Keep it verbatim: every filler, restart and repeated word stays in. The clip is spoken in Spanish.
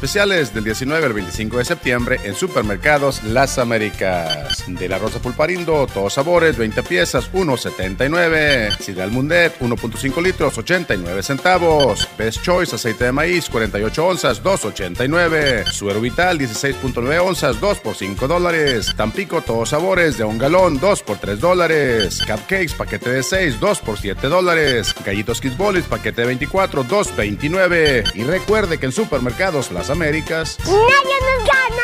especiales del diecinueve al veinticinco de septiembre en Supermercados Las Américas. De la Rosa Pulparindo, todos sabores, veinte piezas, uno setenta y nueve. Sidral Mundet, uno punto cinco litros, ochenta y nueve centavos. Best Choice, aceite de maíz, cuarenta y ocho onzas, dos ochenta y nueve. Suero Vital, dieciséis punto nueve onzas, dos por cinco dólares. Tampico, todos sabores, de un galón, dos por tres dólares. Cupcakes, paquete de seis, dos por siete dólares. Gallitos Kids Bolis, paquete de veinticuatro, dos veintinueve. Y recuerde que en Supermercados Las Américas ¡nadie nos gana!